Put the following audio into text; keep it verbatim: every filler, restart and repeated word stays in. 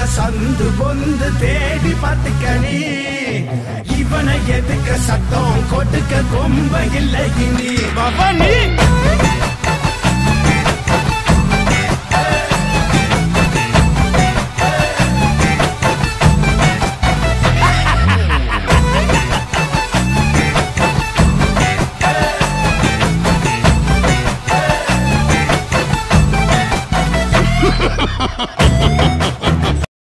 சந்து பொந்து தேடி பார்த்துக்கணி இவனை எதுக்க சத்தம் கொடுக்க கொம்ப இல்லை இனி பவனி